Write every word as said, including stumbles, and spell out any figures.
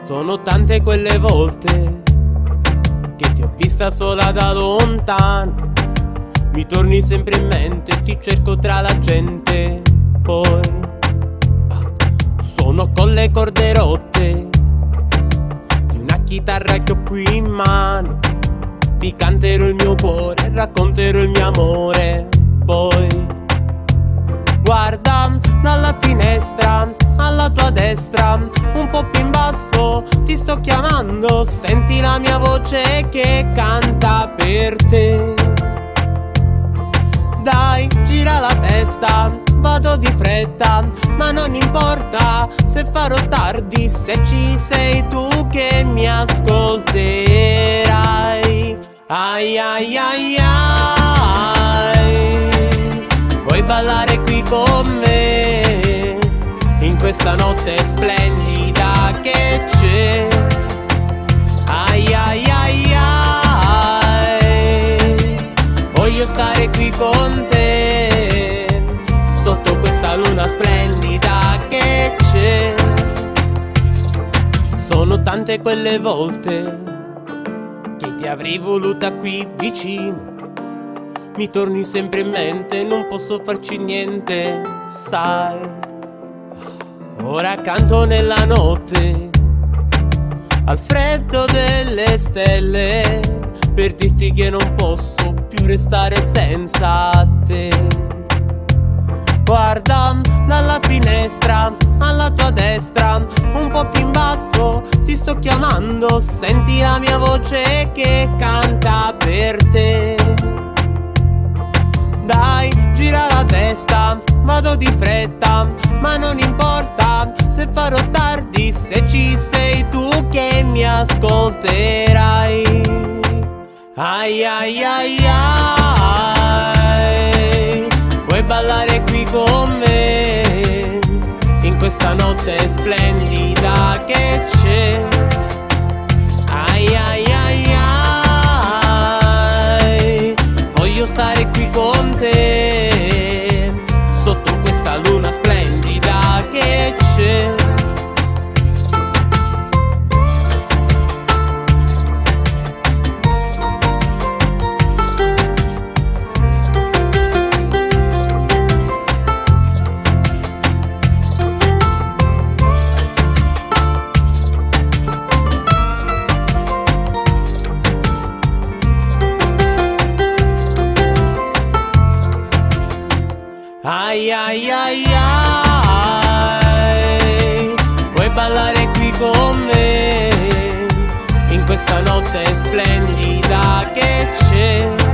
Sono tante quelle volte che ti ho vista sola da lontano. Mi torni sempre in mente, ti cerco tra la gente. Poi ah, sono con le corde rotte di una chitarra che ho qui in mano. Ti canterò il mio cuore, racconterò il mio amore. Poi guarda dalla finestra alla tua destra, un po' più in basso ti sto chiamando. Senti la mia voce che canta per te. Dai, gira la testa, vado di fretta, ma non importa se farò tardi, se ci sei tu che mi ascolterai. Ai ai ai ai, vuoi ballare qui con me in questa notte splendida che c'è? Ai ai ai ai, voglio stare qui con te sotto questa luna splendida che c'è. Sono tante quelle volte che ti avrei voluta qui vicino. Mi torni sempre in mente, non posso farci niente, sai. Ora canto nella notte al freddo delle stelle per dirti che non posso più restare senza te. Guarda dalla finestra alla tua destra, un po' più in basso ti sto chiamando. Senti la mia voce che canta per te. Dai, gira la testa, vado di fretta, ma non importa se farò tardi, se ci sei tu che mi ascolterai. Ai ai ai ai, vuoi ballare qui con me in questa notte splendida che c'è? Ai ai ai ai, voglio stare qui con te sotto questa luna splendida che c'è. Ai ai ai ai, vuoi ballare qui con me in questa notte splendida che c'è?